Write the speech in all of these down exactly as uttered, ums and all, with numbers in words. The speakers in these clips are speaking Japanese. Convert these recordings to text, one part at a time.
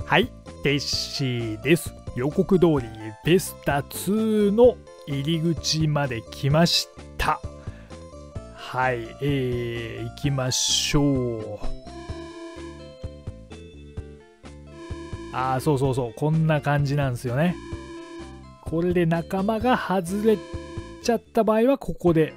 はい、テッシーです。予告通りベスタツーの入り口まで来ました。はい、えー、行きましょう。ああ、そうそうそう、こんな感じなんですよね。これで仲間が外れちゃった場合はここで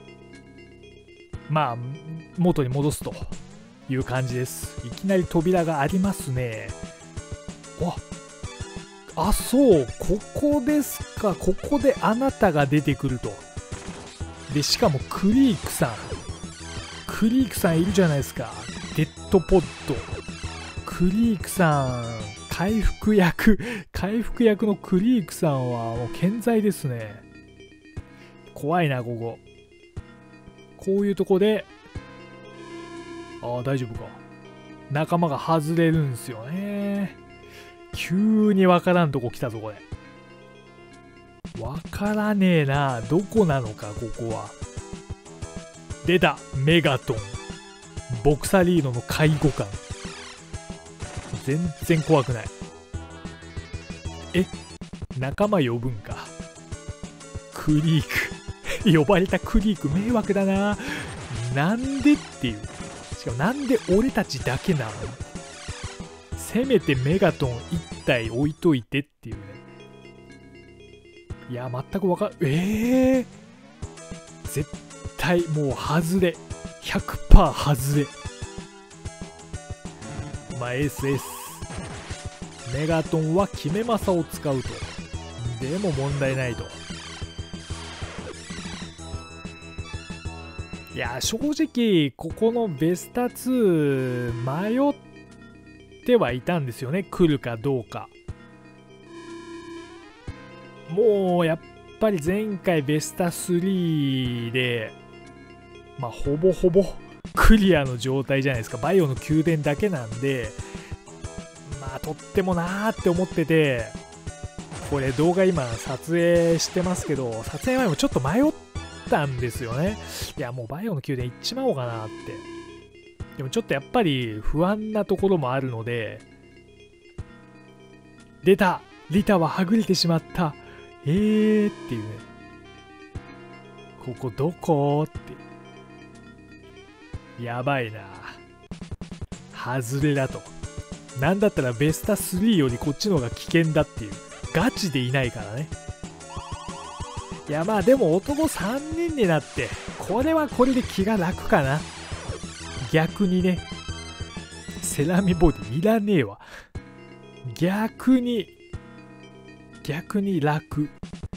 まあ元に戻すという感じです。いきなり扉がありますね。わあ、そう、ここですか。ここであなたが出てくると。でしかもクリークさんクリークさんいるじゃないですか。デッドポッドクリークさん、回復役回復役のクリークさんはもう健在ですね。怖いな、ここ。こういうとこで、ああ、大丈夫か。仲間が外れるんすよね。急にわからんとこ来たぞ、これ。わからねえな。どこなのか、ここは。出た、メガトン。ボクサリーノの介護官。全然怖くない。え、仲間呼ぶんか。クリーク。呼ばれたクリーク迷惑だな。なんでっていう。しかもなんで俺たちだけなの？せめてメガトンいったい置いといてっていうね。いや、全くわかる。えー、絶対もう外れ。ひゃくパーセント 外れ。まあ、エースエース。メガトンは決めマサを使うと。でも問題ないと。いや、正直、ここのベスタツー、迷ってはいたんですよね。来るかどうか。もう、やっぱり前回ベスタスリーで、まあ、ほぼほぼクリアの状態じゃないですか。バイオの宮殿だけなんで、まあ、とってもなーって思ってて、これ動画今撮影してますけど、撮影前もちょっと迷ったんですよね。いや、もうバイオの宮殿行っちまおうかなって。でもちょっとやっぱり不安なところもあるので、出た！リタははぐれてしまった。えーっていうね。ここどこって。やばいな。外れだと。なんだったらベスタスリーよりこっちの方が危険だっていう。ガチでいないからね。いや、まあでも男さんにんになって、これはこれで気が楽かな。逆にね。セラミボディいらねえわ。逆に、逆に楽。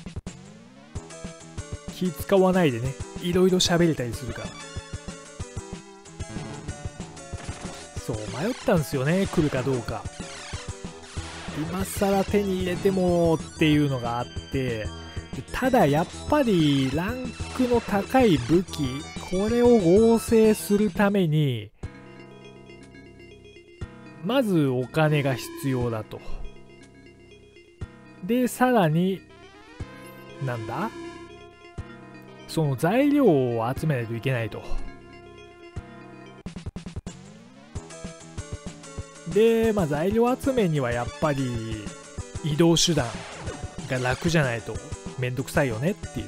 気使わないでね、いろいろ喋れたりするから。そう、迷ったんですよね、来るかどうか。今更手に入れてもっていうのがあって、ただやっぱりランクの高い武器、これを合成するために、まずお金が必要だと。で、さらに、なんだ？その材料を集めないといけないと。で、まあ材料集めにはやっぱり移動手段が楽じゃないとめんどくさいよねっていう。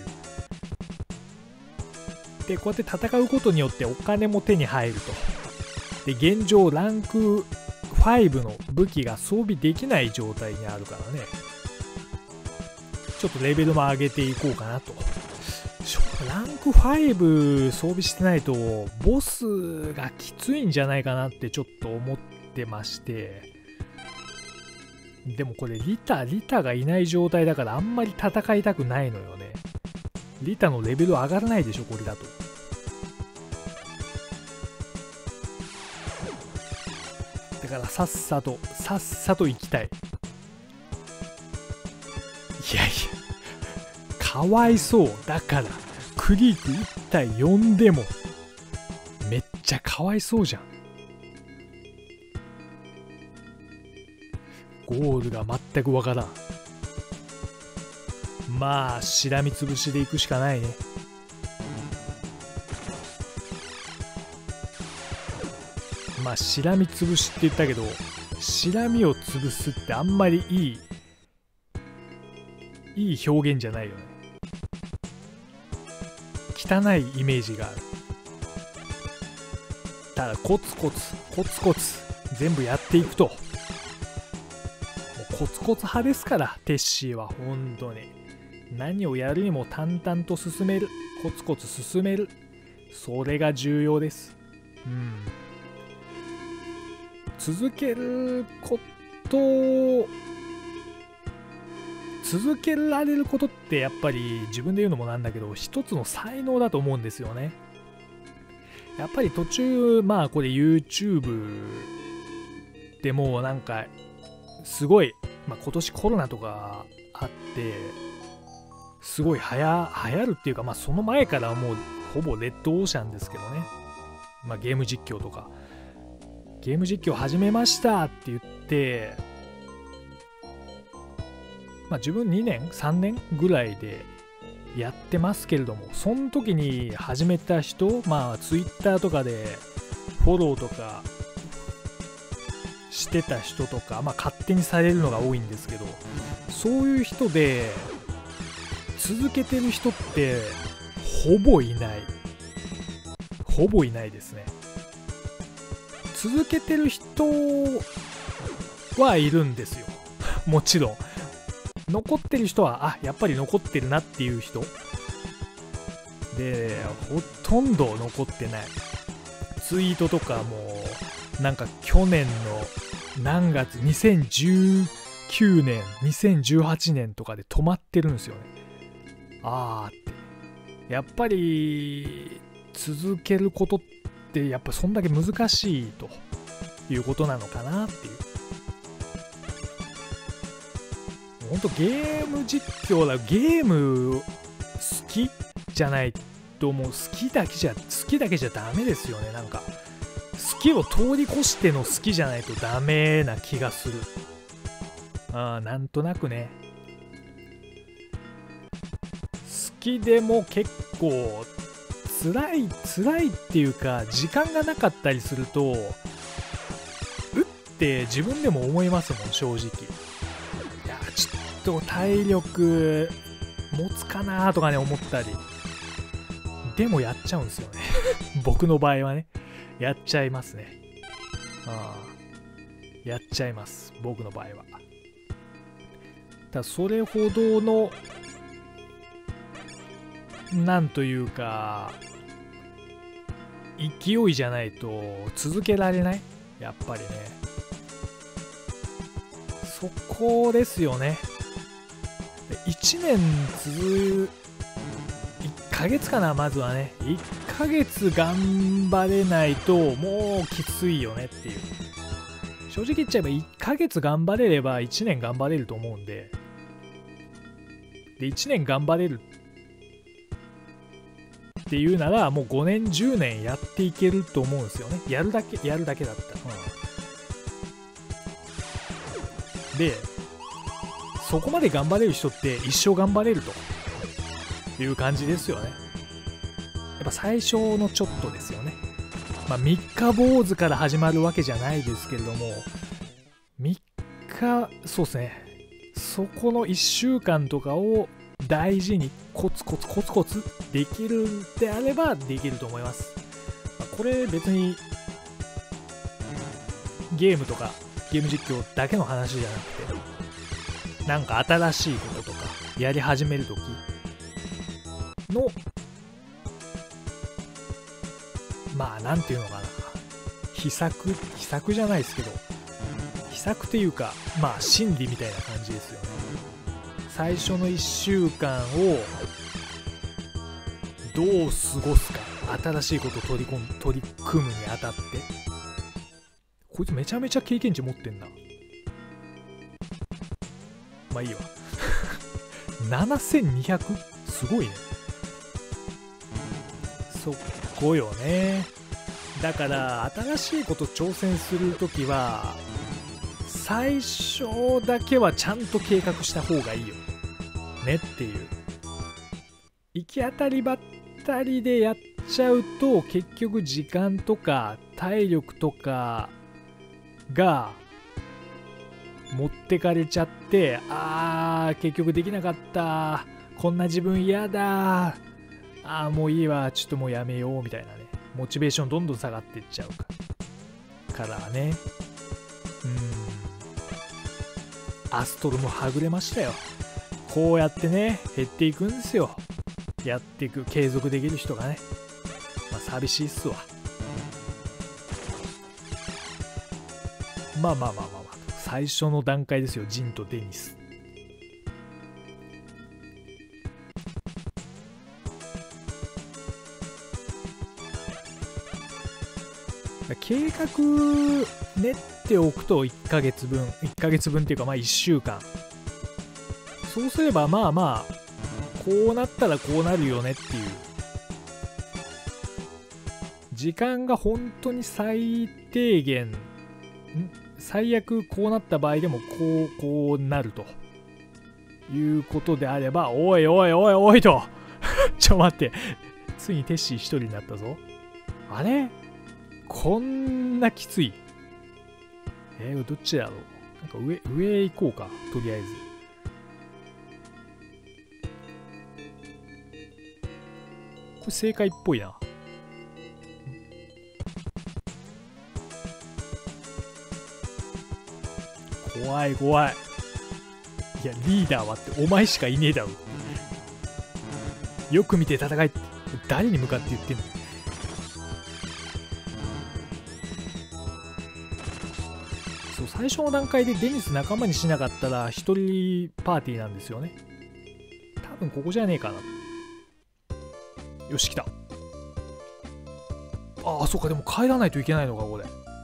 で、こうやって戦うことによってお金も手に入ると。で、現状ランクごの武器が装備できない状態にあるからね。ちょっとレベルも上げていこうかなと。ランクご装備してないとボスがきついんじゃないかなってちょっと思ってまして。でもこれリタ、リタがいない状態だからあんまり戦いたくないのよね。リタのレベル上がらないでしょ、これだと。だからさっさと、さっさと行きたい。いやいや、かわいそう。だから、クリークいったい呼んでも、めっちゃかわいそうじゃん。ゴールが全くわからん。まあ、しらみつぶしで行くしかないね。まあ、しらみつぶしって言ったけど、 シラミを潰すってあんまりいいいい表現じゃないよね。汚いイメージがある。ただコツコツコツコツ全部やっていくと、もうコツコツ派ですから、テッシーは本当に何をやるにも淡々と進める、コツコツ進める、それが重要です。うん、続けること続けられることってやっぱり自分で言うのもなんだけど、一つの才能だと思うんですよね。やっぱり途中、まあこれ YouTube でもうなんかすごい、まあ、今年コロナとかあってすごいはや流行るっていうか、まあその前からもうほぼレッドオーシャンですけどね。まあゲーム実況とかゲーム実況始めましたって言って、まあ自分にねんさんねんぐらいでやってますけれども、その時に始めた人、まあ Twitter とかでフォローとかしてた人とか、まあ勝手にされるのが多いんですけど、そういう人で続けてる人ってほぼいないほぼいないですね。続けてる人はいるんですよもちろん。残ってる人は、あ、やっぱり残ってるなっていう人で、ほとんど残ってない。ツイートとかもなんか去年の何月、にせんじゅうきゅうねんにせんじゅうはちねんとかで止まってるんですよね。あーって、やっぱり続けることってやっぱそんだけ難しいということなのかなっていう。ほんとゲーム実況だ、ゲーム好きじゃないと、もう好きだけじゃ好きだけじゃダメですよね。なんか好きを通り越しての好きじゃないとダメな気がする。ああ、なんとなくね。好きでも結構辛い辛いっていうか、時間がなかったりするとうって自分でも思いますもん、正直。いやちょっと体力持つかなとかね思ったり、でもやっちゃうんですよね僕の場合はね、やっちゃいますね。ああ、やっちゃいます僕の場合は。だそれほどのなんというか勢いじゃないと続けられない、やっぱりね。そこですよね。いちねん続いっかげつかな、まずはね。いっかげつ頑張れないともうきついよねっていう。正直言っちゃえばいっかげつ頑張れればいちねん頑張れると思うんで、でいちねん頑張れるっていうならもうごねんじゅうねんやっていけると思うんですよね。やるだけやるだけだったら、うん、でそこまで頑張れる人って一生頑張れるという感じですよね。やっぱ最初のちょっとですよね。まあ三日坊主から始まるわけじゃないですけれども、みっか、そうですね、そこのいっしゅうかんとかを大事にコツコツコツコツできるんであればできると思います。これ別にゲームとかゲーム実況だけの話じゃなくて、なんか新しいこととかやり始めるときの、まあなんていうのかな、秘策秘策じゃないですけど、秘策っていうかまあ心理みたいな感じですよね。最初のいっしゅうかんをどう過ごすか、新しいことを取り込む取り組むにあたって。こいつめちゃめちゃ経験値持ってんな。まあいいわななせんにひゃく、すごいね。そこよね。だから新しいこと挑戦するときは最初だけはちゃんと計画した方がいいよねっていう。行き当たりばったりでやっちゃうと結局時間とか体力とかが持ってかれちゃって、あー結局できなかった、こんな自分嫌だ、あーもういいわ、ちょっともうやめようみたいなね、モチベーションどんどん下がっていっちゃうかからね。うーん、アストロもはぐれましたよ。こうやってね減っていくんですよ、やっていく継続できる人がね。まあ寂しいっすわ。まあまあまあまあまあ、最初の段階ですよ、ジンとデニス。計画練っておくといっかげつぶん、いっかげつぶんっていうかまあいっしゅうかん。そうすればまあまあ、こうなったらこうなるよねっていう。時間が本当に最低限、最悪こうなった場合でもこう、こうなるということであれば、おいおいおいおいとちょ待って、ついにテッシー一人になったぞ。あれこんなきつい。えー、どっちだろう。なんか上、上行こうか、とりあえず。これ正解っぽいな。怖い怖い。いや、リーダーはってお前しかいねえだろ。よく見て戦えって誰に向かって言ってんの。そう、最初の段階でデニス仲間にしなかったら一人パーティーなんですよね。多分ここじゃねえかな。よし来た。ああ、そうか、でも帰らないといけないのか、ここで。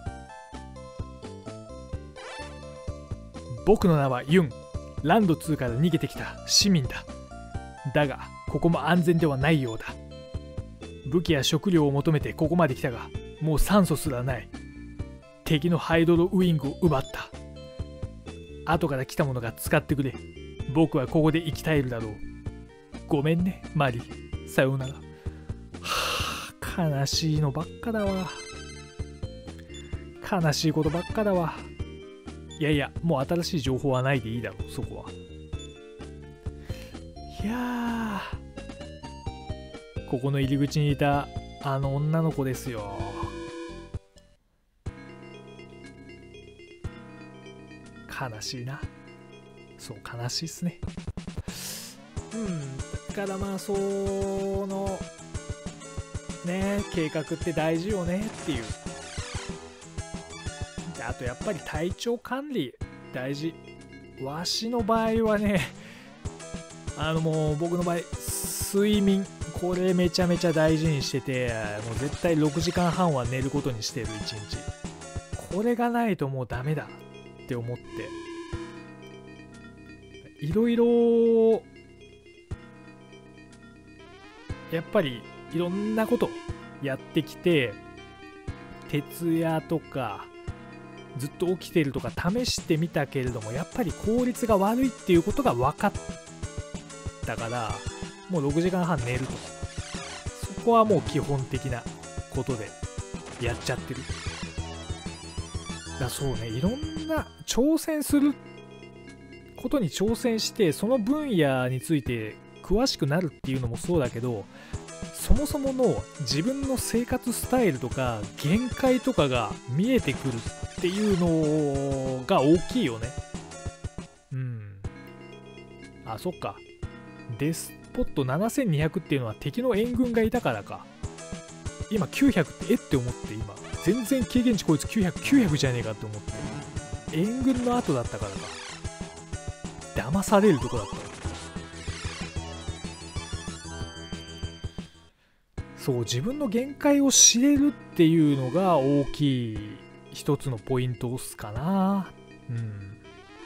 僕の名はユン。ランドツーから逃げてきた市民だ。だが、ここも安全ではないようだ。武器や食料を求めてここまで来たが、もう酸素すらない。敵のハイドロウイングを奪った。後から来た者が使ってくれ。僕はここで生き絶えるだろう。ごめんね、マリ。さようなら。はあ、悲しいのばっかだわ。悲しいことばっかだわ。いやいや、もう新しい情報はないでいいだろう、そこは。いやー、ここの入り口にいたあの女の子ですよ。悲しいな。そう、悲しいっすね。うん、だからまあ、その、ね、計画って大事よねっていう。あとやっぱり体調管理大事。わしの場合はね、あのもう僕の場合睡眠、これめちゃめちゃ大事にしてて、もう絶対ろくじかんはんは寝ることにしてるいちにち。これがないともうダメだって思って、いろいろやっぱりいろんなことやってきて、徹夜とかずっと起きてるとか試してみたけれども、やっぱり効率が悪いっていうことが分かったから、もうろくじかんはん寝ると。そこはもう基本的なことでやっちゃってる。だそうね、いろんな挑戦することに挑戦して、その分野について詳しくなるっていうのもそうだけど、そもそもの自分の生活スタイルとか限界とかが見えてくるっていうのが大きいよね。うん。あ、そっか。デスポットななせんにひゃくっていうのは敵の援軍がいたからか。今きゅうひゃくってえって思って、今全然経験値こいつきゅうひゃく、きゅうひゃくじゃねえかって思って。援軍の後だったからか。騙されるとこだった。そう、自分の限界を知れるっていうのが大きい一つのポイントっすかな。うん。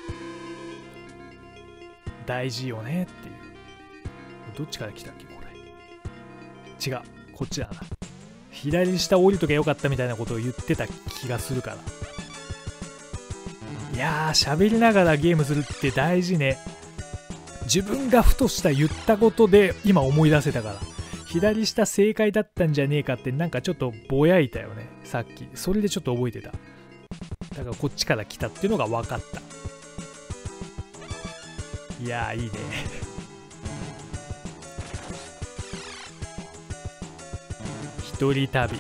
大事よねっていう。どっちから来たっけこれ。違う、こっちだな。左下降りとけよかったみたいなことを言ってた気がするから。いやー、喋りながらゲームするって大事ね。自分がふとした言ったことで今思い出せたから。左下正解だったんじゃねえかってなんかちょっとぼやいたよね、さっき。それでちょっと覚えてた。だからこっちから来たっていうのが分かった。 いやーいいね。一人旅、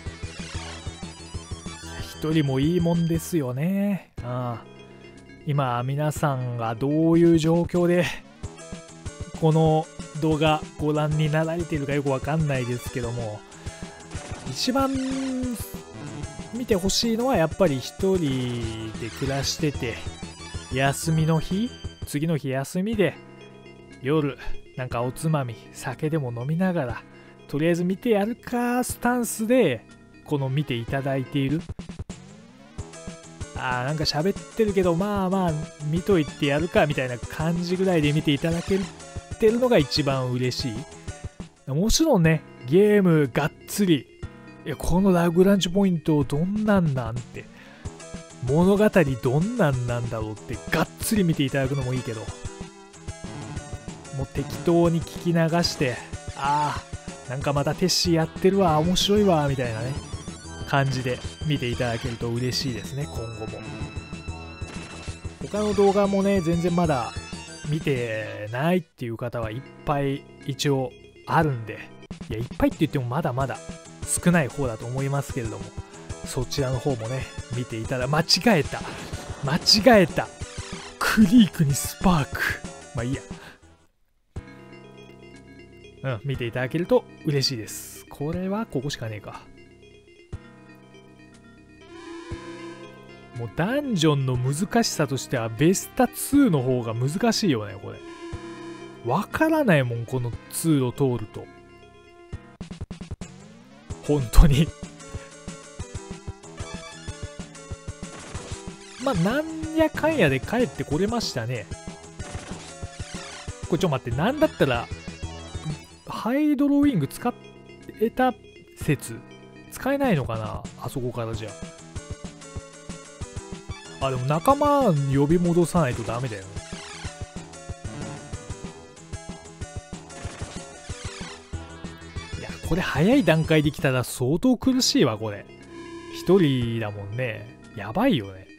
一人もいいもんですよね。ああ、今皆さんがどういう状況でこの動画ご覧になられているかよくわかんないですけども、一番見てほしいのはやっぱり一人で暮らしてて、休みの日、次の日休みで夜なんかおつまみ酒でも飲みながらとりあえず見てやるかスタンスでこの見ていただいている。あーなんか喋ってるけどまあまあ見といてやるかみたいな感じぐらいで見ていただけてるのが一番嬉しい。もちろんね、ゲームがっつり、いやこのラグランジュポイントどんなんなんて、物語どんなんなんだろうってがっつり見ていただくのもいいけど、もう適当に聞き流して、ああなんかまたテッシーやってるわ面白いわみたいなね感じで見ていただけると嬉しいですね。今後も他の動画もね全然まだ見てないっていう方はいっぱい一応あるんで、いやいっぱいって言ってもまだまだ少ない方だと思いますけれども、そちらの方もね見ていただ、間違えた間違えたクリークにスパーク、まあいいや、うん見ていただけると嬉しいです。これはここしかねえか。もうダンジョンの難しさとしてはベスタツーの方が難しいよね。これわからないもん、この通路通ると本当にまあなんやかんやで帰ってこれましたね。これちょっと待って、なんだったらハイドロウィング使えた説使えないのかな、あそこからじゃあ。あでも仲間呼び戻さないとダメだよね。いやこれ早い段階できたら相当苦しいわ。これ一人だもんね、やばいよね。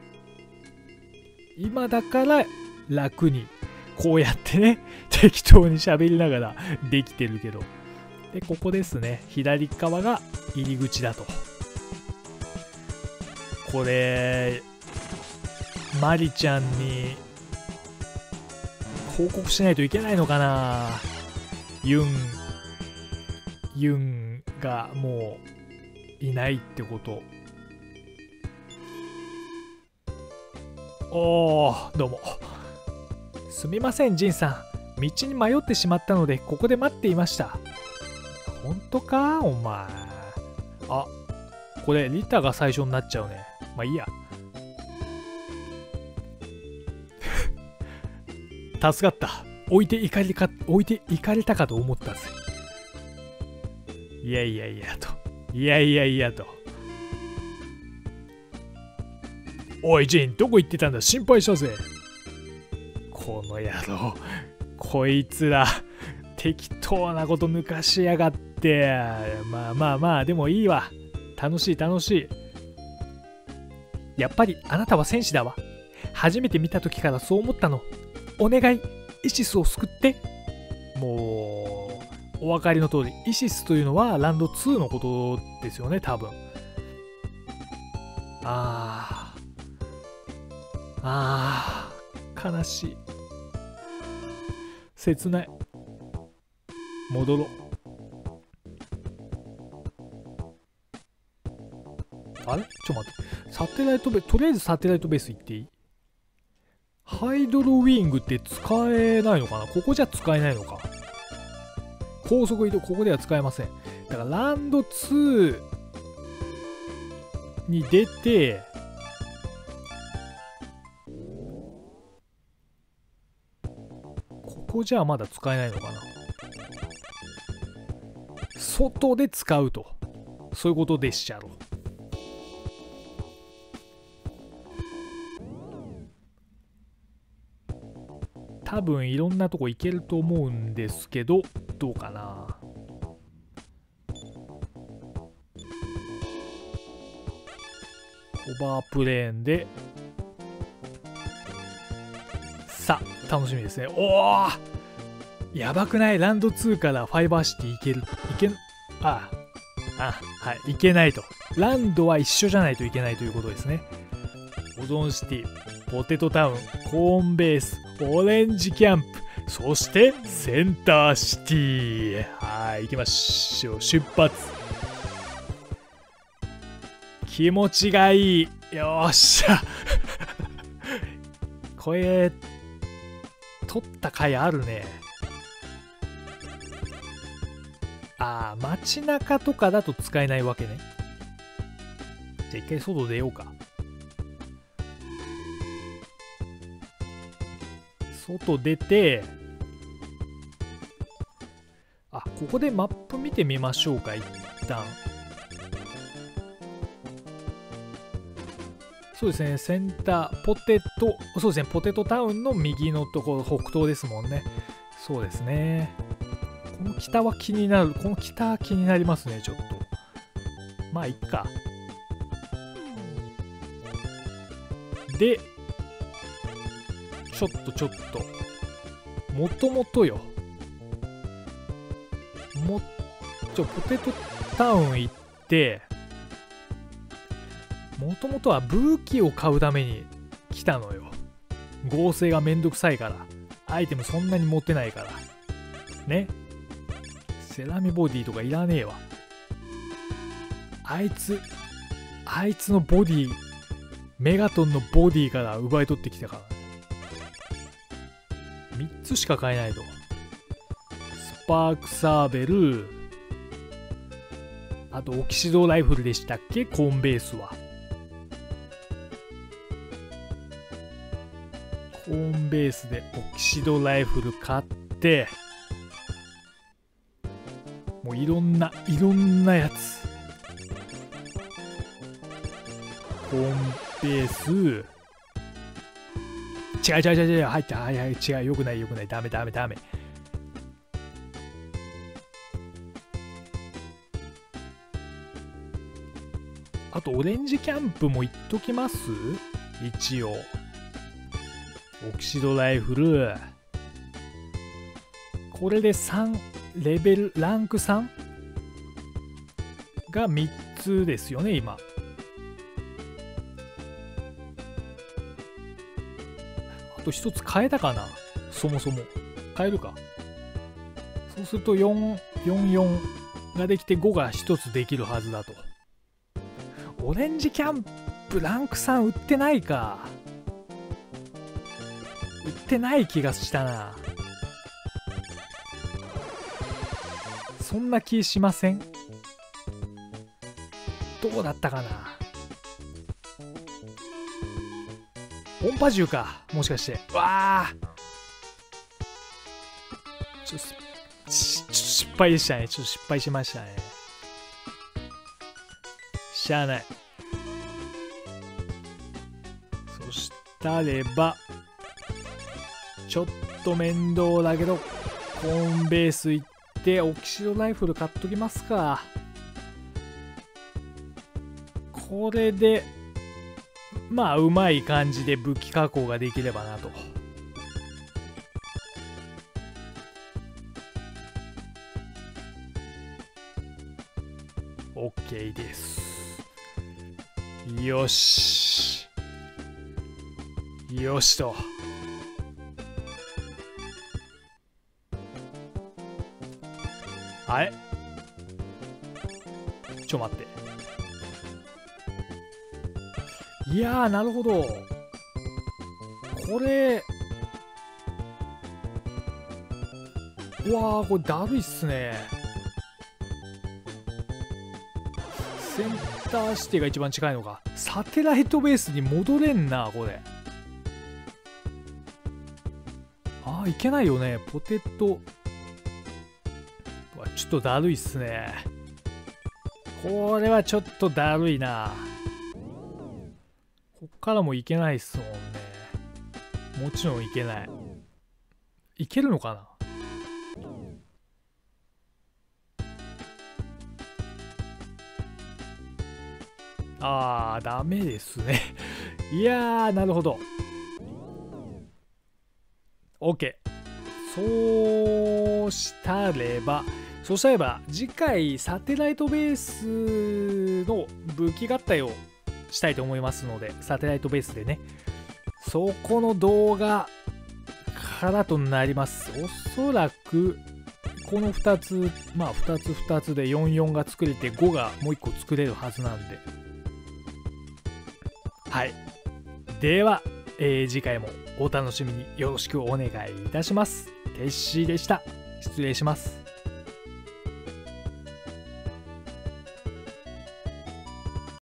今だから楽にこうやってね適当に喋りながらできてるけど、でここですね、左側が入り口だと。これマリちゃんに報告しないといけないのかな。ユンユンがもういないってこと。おーどうもすみませんジンさん、道に迷ってしまったのでここで待っていました。本当かお前。あこれリタが最初になっちゃうね。まあいいや助かった。置いていかれか置いていかれたかと思ったぜ。いやいやいやといやいやいやと。おいジンどこ行ってたんだ、心配したぜ。この野郎こいつら適当なこと抜かしやがって。まあまあまあでもいいわ、楽しい楽しい。やっぱりあなたは戦士だわ。初めて見た時からそう思ったの。お願いイシスを救って。もうお分かりの通りイシスというのはランドツーのことですよね多分。あーあー悲しい、切ない。戻ろう。あれちょっと待って、サテライトベース、とりあえずサテライトベース行っていい？ハイドロウィングって使えないのかな、ここじゃ使えないのか。高速移動ここでは使えません。だからランドツーに出てここじゃまだ使えないのかな。外で使うとそういうことでっしゃろ。多分いろんなとこ行けると思うんですけどどうかな。オーバープレーンでさあ楽しみですね。おお、やばくない？ランドツーからファイバーシティ行ける、いけん、ああ、あ、はい、いけないと。ランドは一緒じゃないといけないということですね。オゾンシティ、ポテトタウン、コーンベース、オレンジキャンプ、そしてセンターシティ。はい、行きましょう。出発。気持ちがいい。よっしゃ。これ、取った甲斐あるね。ああ、街中とかだと使えないわけね。じゃあ一回外出ようか。外出て、あ、ここでマップ見てみましょうか、一旦。そうですね、センター、ポテト、そうですね、ポテトタウンの右のところ、北東ですもんね。そうですね。この北は気になる、この北は気になりますね、ちょっと。まあ、いっか。で、ちょっとちょっと、もともとよ。も、ちょ、ポテトタウン行って、もともとは武器を買うために来たのよ。合成がめんどくさいから。アイテムそんなに持ってないから。ね。セラミボディとかいらねえわ。あいつ、あいつのボディ、メガトンのボディから奪い取ってきたから。みっつしか買えないと。スパークサーベル、あとオキシドライフルでしたっけ、コーンベースは。コーンベースでオキシドライフル買って、もういろんないろんなやつ、コーンベース、違う違う違う違う、入った、はいはい、違う、よくないよくない、ダメダメダメ。あとオレンジキャンプも言っときます、一応。オキシドライフル、これでさんレベル、ランクさんがみっつですよね、今。あとひとつ変えたかな、そもそも。変えるか。そうするとよん、よん、よんができてごがひとつできるはずだと。オレンジキャンプランクさん売ってないか。売ってない気がしたな。そんな気しません？どうだったかな。音波銃か、もしかして。わあ、ちょっと失敗でしたね。ちょっと失敗しましたね。しゃあない。そしたればちょっと面倒だけど、コーンベース行ってオキシドライフル買っときますか。これでまあうまい感じで武器加工ができればなと。OK です。よしよしと。あれ、ちょ待って。いやー、なるほど。これ、うわー、これだるいっすね。センターシティが一番近いのか。サテライトベースに戻れんな、これ。ああ、いけないよね。ポテト。ちょっとだるいっすね。これはちょっとだるいな。こっからもいけないっすもんね。もちろんいけない。いけるのかな。あー、ダメですね。いやー、なるほど。 OK。そうしたれば、そうしたれば次回サテライトベースの武器合体をしたいと思いますので、サテライトベースでね、そこの動画からとなります。おそらくこのふたつ、まあふたつふたつでよんじゅうよんが作れてごがもういっこ作れるはずなんで、はい。では、えー、次回もお楽しみによろしくお願いいたします。テッシーでした。失礼します。